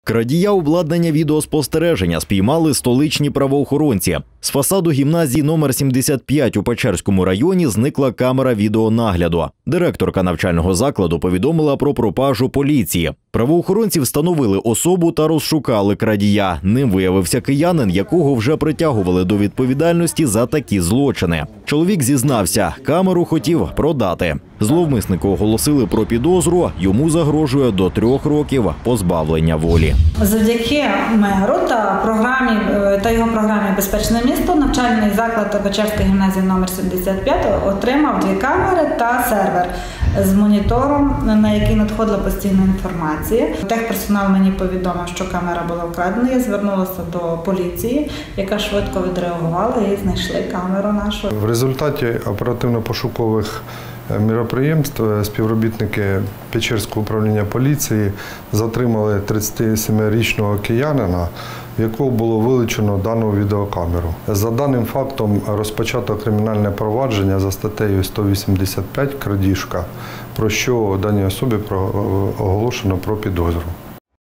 Крадія обладнання відеоспостереження спіймали столичні правоохоронці. З фасаду гімназії номер 75 у Печерському районі зникла камера відеонагляду. Директорка навчального закладу повідомила про пропажу поліції. Правоохоронці встановили особу та розшукали крадія. Ним виявився киянин, якого вже притягували до відповідальності за такі злочини. Чоловік зізнався, камеру хотів продати. Зловмиснику оголосили про підозру, йому загрожує до 3 років позбавлення волі. Завдяки меру та його програмі «Безпечне місто» навчальний заклад Печерська гімназія номер 75 отримав 2 камери та сервер з монітором, на який надходила постійна інформація. Техперсонал мені повідомив, що камера була вкрадена. Я звернулася до поліції, яка швидко відреагувала і знайшли камеру нашу. В результаті оперативно-пошукових міроприємств співробітники Печерського управління поліції затримали 37-річного киянина, в якого було вилучено дану відеокамеру. За даним фактом розпочато кримінальне провадження за статтею 185 «Крадіжка», про що даній особі оголошено про підозру.